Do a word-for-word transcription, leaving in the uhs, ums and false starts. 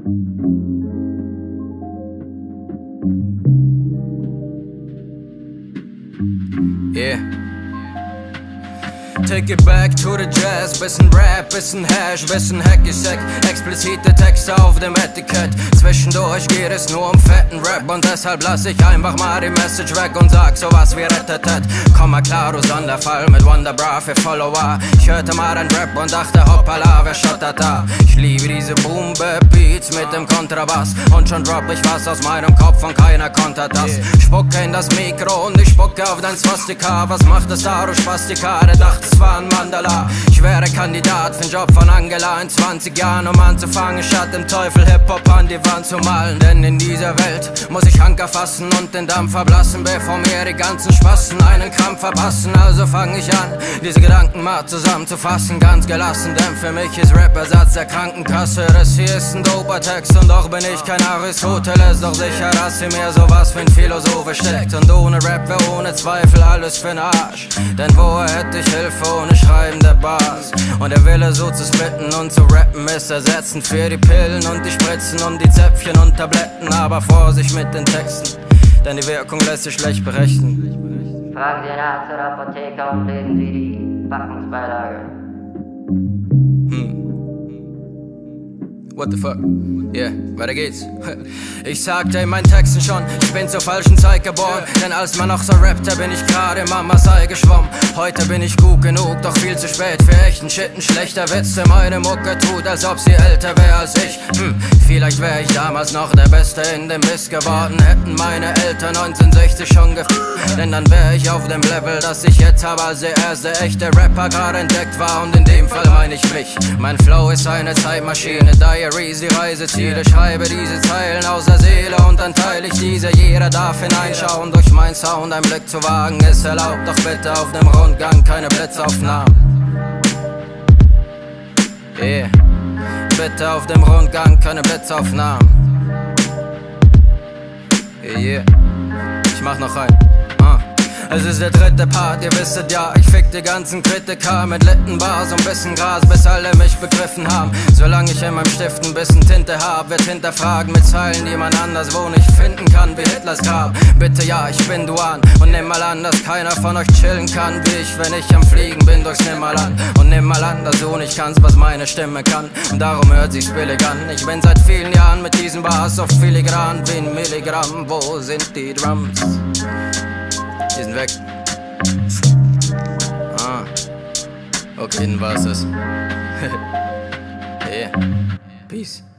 Yeah. Take it back to the jazz, bisschen Rap, bisschen Hash, bisschen Hacky-Sack, explizite Texte auf dem Etikett. Zwischendurch geht es nur um fetten Rap und deshalb lass ich einfach mal die Message weg und sag sowas wie Rettetet. Komm mal klar, du Sonderfall mit Wonderbra für Follower. Ich hörte mal dein Rap und dachte hoppala, wer schottert da? Ich liebe diese Boom-Bap-Beats mit dem Kontrabass und schon drop ich was aus meinem Kopf und keiner kontert das. Spucke in das Mikro und ich spucke auf dein Swastika. Was macht es da, du Spastika? Der dachte, es war ein Mandala. Ich wäre Kandidat für den Job von Angela in zwanzig Jahren, um anzufangen, statt dem Teufel Hip-Hop an die Wand zu malen. Denn in dieser Welt muss ich Anker fassen und den Dampf verblassen, bevor mir die ganzen Spassen einen Krampf verpassen. Also fang ich an, diese Gedanken mal zusammenzufassen, ganz gelassen, denn für mich ist Rap Ersatz der Krankenkasse. Das hier ist ein doper Text und doch bin ich kein Aristoteles, doch sicher, dass sie mir sowas für ein Philosophe steckt. Und ohne Rap wäre ohne Zweifel alles für'n Arsch, denn woher hätte ich Hilfe ohne Schreiben der Bars? Und der Wille so zu splitten und zu rappen ist ersetzend für die Pillen und die Spritzen und die Zäpfchen und Tabletten. Aber Vorsicht mit den Texten, denn die Wirkung lässt sich schlecht berechnen. Fragen Sie einen Arzt oder Apotheker und lesen Sie die Packungsbeilage. Hm. What the fuck? Yeah, weiter geht's. Ich sagte in meinen Texten schon, ich bin zur falschen Zeit geboren. Denn als man noch so rappte, bin ich gerade Mamas Ei geschwommen. Heute bin ich gut genug, doch viel zu spät für echten Shit. Ein schlechter Witz, der meine Mucke tut, als ob sie älter wäre als ich. Hm, vielleicht wäre ich damals noch der Beste in dem Biss geworden. Hätten meine Eltern neunzehnhundertsechzig schon gef... Denn dann wäre ich auf dem Level, das ich jetzt habe, als der erste echte Rapper gerade entdeckt war. Und in dem Fall meine ich mich. Mein Flow ist eine Zeitmaschine, Diaries, die Reiseziele. Schreibe diese Zeilen aus der Seele und dann teile ich diese. Jeder darf hineinschauen, durch mein Sound einen Blick zu wagen ist erlaubt. Doch bitte auf dem Rundgang keine Blitzaufnahmen. Yeah. Bitte auf dem Rundgang keine Blitzaufnahmen. Yeah, yeah. Ich mach noch ein. Uh. Es ist der dritte Part, ihr wisset ja, ich fick die ganzen Kritiker mit Littenbars und bisschen Gras, bis alle mich begriffen haben. Solange ich in meinem Stift ein bisschen Tinte hab, wird hinterfragen mit Zeilen, die man anderswo nicht finden kann, wie Hitlers Grab. Bitte ja, ich bin Duan und nimm mal an, dass keiner von euch chillen kann, wie ich, wenn ich am Fliegen bin durchs Nimmerland. Und nimm mal an, dass du nicht kannst, was meine Stimme kann, und darum hört sich's billig an. Ich bin seit vielen Jahren mit diesen Bars auf filigran wie ein Milligramm. Wo sind die Drums? Die sind weg. Ah. Okay, dann war's das. Yeah. Peace.